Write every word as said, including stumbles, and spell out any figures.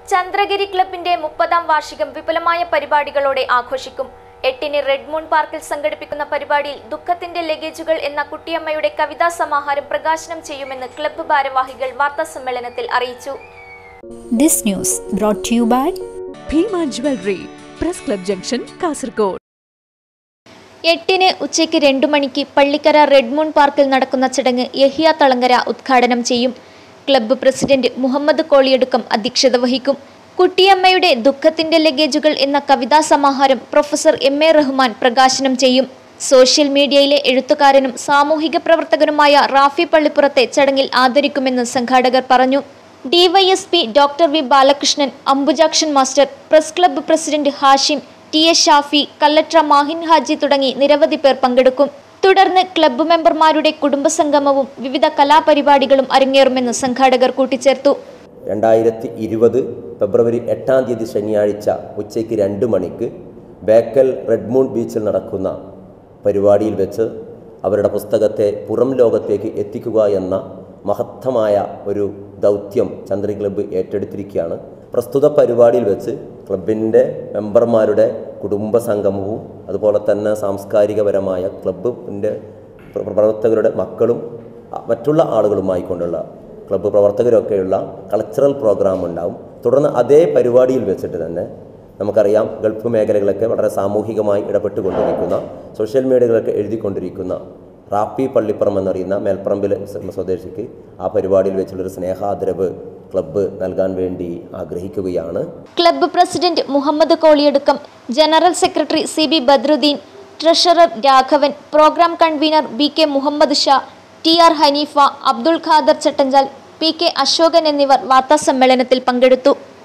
ചന്ദ്രഗിരി ക്ലബിന്റെ മുപ്പതാം വാർഷികം വിപുലമായ പരിപാടികളോടെ ആഘോഷിക്കും. എട്ടിന് റെഡ് മൂൺ പാർക്കിൽ സംഘടിപ്പിക്കുന്ന പരിപാടിയിൽ ദുഃഖത്തിന്റെ ലഗേജുകൾ എന്ന കുട്ടിയമ്മയുടെ കവിതാ സമാഹാരം പ്രകാശനം ചെയ്യുമെന്ന് ക്ലബ്ബ് ഭാരവാഹികൾ വാർത്താസമ്മേളനത്തിൽ അറിയിച്ചു. This news brought to you by Bhima Jewelry, Press Club Junction, Kasaragod. എട്ടിന് ഉച്ചയ്ക്ക് രണ്ടു മണിക്ക് പള്ളിക്കര റെഡ് മൂൺ പാർക്കിൽ നടക്കുന്ന ചടങ്ങ് യഹിയ തളങ്കര ഉദ്ഘാടനം ചെയ്യും. ക്ലബ്ബ് പ്രസിഡന്റ് മുഹമ്മദ് കോളിയടുക്കം അധ്യക്ഷത വഹിക്കും. കുട്ടിയമ്മയുടെ ദുഃഖത്തിന്റെ ലഗേജുകൾ എന്ന കവിതാ സമാഹാരം പ്രൊഫസർ എം എ റഹ്മാൻ പ്രകാശനം ചെയ്യും. സോഷ്യൽ മീഡിയയിലെ എഴുത്തുകാരനും സാമൂഹിക പ്രവർത്തകനുമായ റാഫി പള്ളിപ്പുറത്തെ ചടങ്ങിൽ ആദരിക്കുമെന്ന് സംഘാടകർ പറഞ്ഞു. DYSP doctor V Balakrishnan, Ambujakshan master, press club president Hashim, T A Shafi, Kallatra Mahin Haji തുടങ്ങി നിരവധി പേർ പങ്കെടുക്കും. തുടർന്ന് ക്ലബ്ബ് മെമ്പർമാരുടെ കുടുംബസംഗമവും വിവിധ കലാപരിപാടികളും അരങ്ങേറുമെന്ന് സംഘാടകർ കൂട്ടിച്ചേർത്തു. രണ്ടായിരത്തി ഇരുപത് ഫെബ്രുവരി എട്ടാം തീയതി ശനിയാഴ്ച ഉച്ചയ്ക്ക് രണ്ട് മണിക്ക് ബേക്കൽ റെഡ് മൂൺ ബീച്ചിൽ നടക്കുന്ന പരിപാടിയിൽ വെച്ച് അവരുടെ പുസ്തകത്തെ പുറം ലോകത്തേക്ക് എത്തിക്കുക എന്ന മഹത്തമായ ഒരു ദൗത്യം ചന്ദ്രഗിരി ക്ലബ്ബ് ഏറ്റെടുത്തിരിക്കുകയാണ്. പ്രസ്തുത പരിപാടിയിൽ വെച്ച് ക്ലബിൻ്റെ മെമ്പർമാരുടെ കുടുംബസംഗമവും അതുപോലെ തന്നെ സാംസ്കാരികപരമായ ക്ലബ്ബിൻ്റെ പ്രവർത്തകരുടെ മക്കളും മറ്റുള്ള ആളുകളുമായി കൊണ്ടുള്ള ക്ലബ്ബ് പ്രവർത്തകരൊക്കെയുള്ള കൾച്ചറൽ പ്രോഗ്രാം ഉണ്ടാവും. തുടർന്ന് അതേ പരിപാടിയിൽ വെച്ചിട്ട് തന്നെ നമുക്കറിയാം ഗൾഫ് മേഖലകളൊക്കെ വളരെ സാമൂഹികമായി ഇടപെട്ടുകൊണ്ടിരിക്കുന്ന സോഷ്യൽ മീഡിയകളൊക്കെ എഴുതിക്കൊണ്ടിരിക്കുന്ന റാപ്പി പള്ളിപ്പുറം എന്നറിയുന്ന മേൽപ്പറമ്പിലെ സ്വദേശിക്ക് ആ പരിപാടിയിൽ വെച്ചുള്ളൊരു സ്നേഹാദരവ് ക്ലബ്ബ് നൽകാൻ വേണ്ടി ആഗ്രഹിക്കുകയാണ്. Club president Muhammad Koliyadukkam, general secretary C B Badruddin, treasurer Raghavan, programme convener B K Muhammad Shah, T R Haneefa, Abdul Khader Chattanchal, P K Ashokan എന്നിവർ വാർത്താസമ്മേളനത്തിൽ പങ്കെടുത്തു.